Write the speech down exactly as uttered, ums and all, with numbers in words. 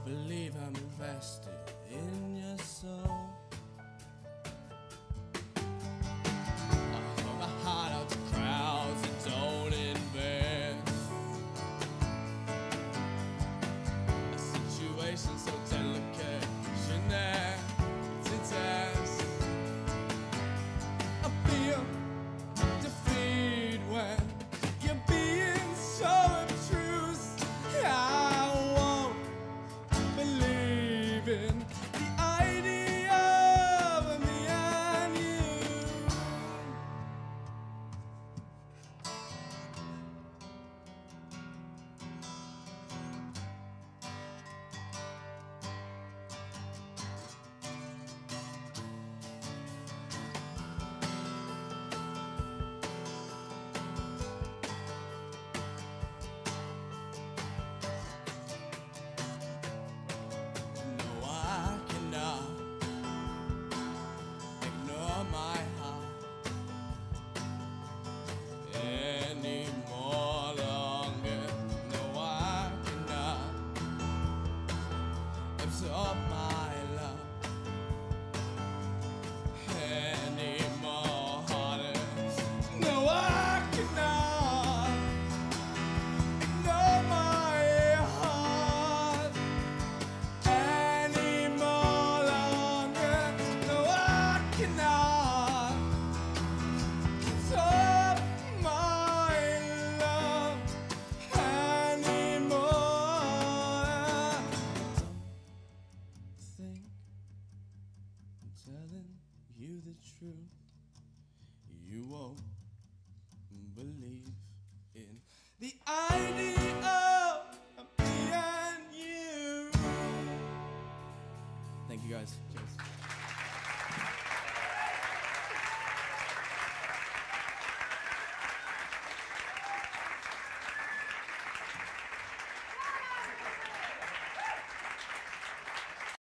believe I'm invested in your soul. I throw my heart out to crowds that don't invest. A situation so delicate, shouldn't there to test. I feel defeat when you're being so obtruse. I won't believe in the idea of me and you. No, I cannot ignore my heart any more longer. No, I cannot absorb my love any more harder. No, I cannot ignore my heart any more longer. No, I cannot absorb my love anymore. Don't think I'm telling you the truth. You won't believe in the idea of me and you. Thank you guys. Cheers.